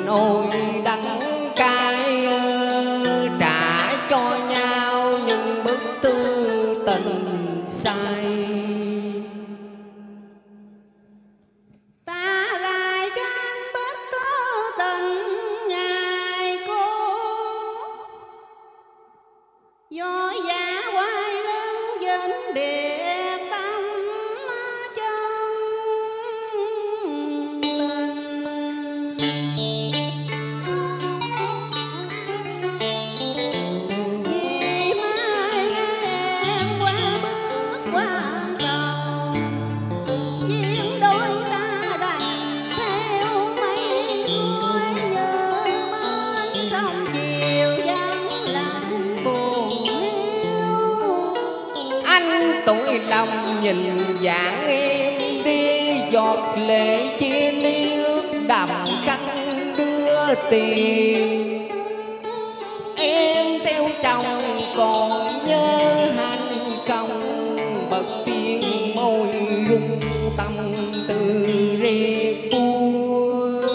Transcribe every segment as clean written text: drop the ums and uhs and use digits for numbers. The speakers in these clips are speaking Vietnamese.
ôi đắng cay, trả cho nhau những bức thư tình say. Ta lại cho anh bức thư tình ngày cô, do giá quay lưng vĩnh biệt tâm chân tình. Vì mai em qua bước qua cầu, duyên đôi ta đành theo mây trôi như bên sông chiều vắng lặng buồn hiu. Anh tuổi lòng nhìn dạng em đi, giọt lệ chia ly ước đầm cắt đưa tiền. Em theo chồng còn nhớ hành công, bật tiếng môi rung tâm tư rê cua.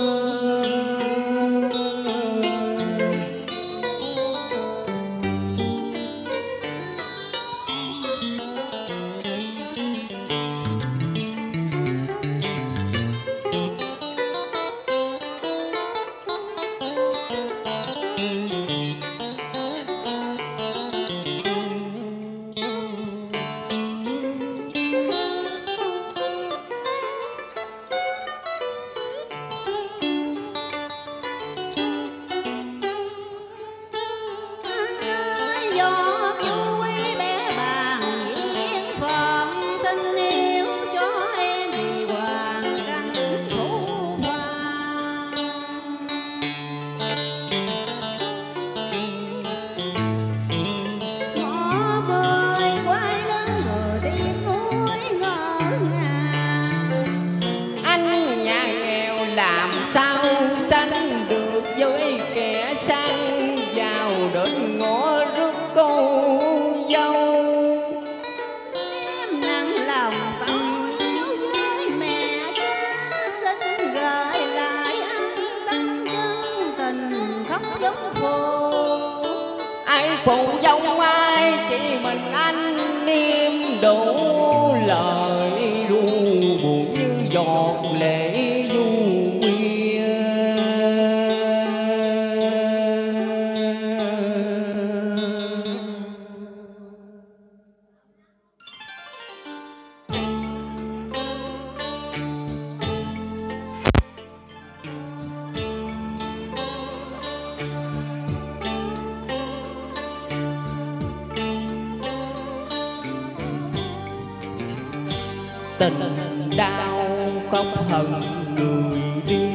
Giọt vui bé bàng duyên phận, xin yêu cho em vì hoàn cảnh phũ phàng. Một người quay lưng người tiếc nuối ngỡ ngàng. Anh nhà nghèo làm sao sánh được với kẻ sang giàu, đến ngõ rước cô dâu. Em nặng lòng câu yêu với mẹ cha, xin gửi lại anh tâm chân tình khóc giống phù. Ai phụ dông ai chỉ mình anh niêm đủ lời ru buồn như giọt lệ du khuya. Tình đau khóc hận người đi,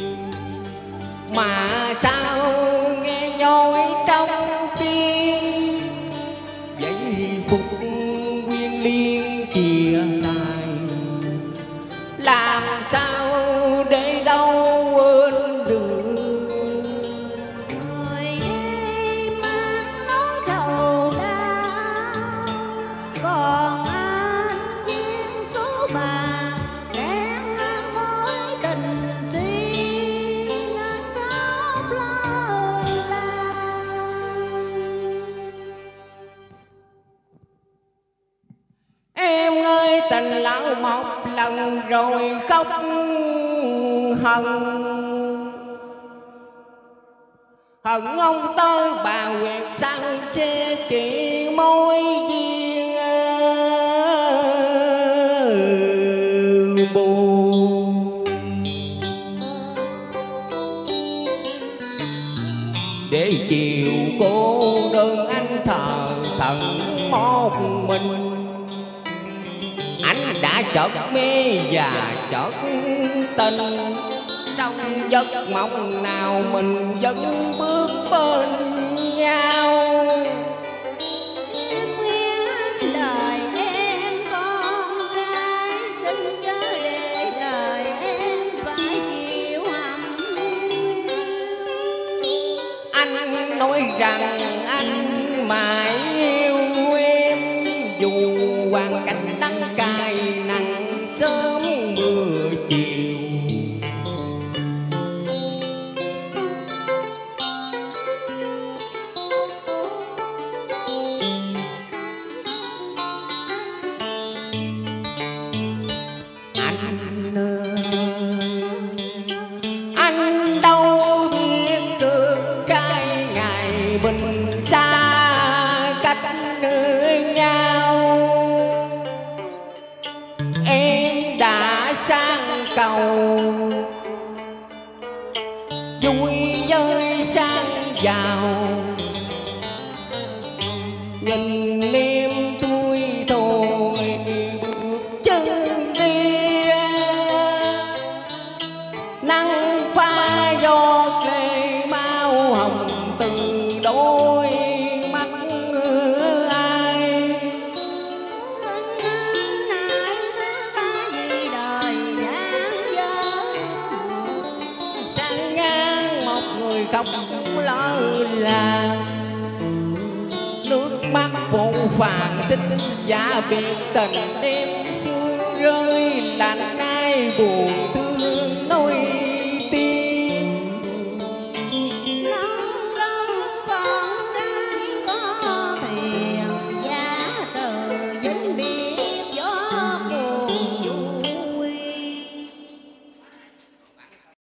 mà sao nghe nhói trong tim. Giây phút quyến liên chia tay, làm sao để đâu quên được. Người em mang nỗi sầu đau, còn anh duyên số bạc đen mối tình si nên khóc lời làng. Em ơi tình lão một lần rồi khóc hận, hận ông tới bà quyệt sang che chỉ môi duyên buồn. Để chiều cô đơn anh thờ thần một mình, anh đã chợt mê và chợt tình. Trong giấc mộng nào mình vẫn bước bên nhau. Em nguyện anh đời em con gái, xin chớ để đời em phải chịu hầm. Anh nói rằng anh mãi yêu em, dù hoàn cảnh đắng cay nắng sớm mưa chiều. vui với sang giàu. Nhìn em tôi thôi bước chân đi, nắng pha giọt lệ máu hồng từ đôi mắt ai. Xin nại thứ ta vì đời gian dở, Sang ngang một người không lỡ làng, nước mắt phụ phàng tích giả biệt tình đêm sương rơi lạnh ai buồn thương.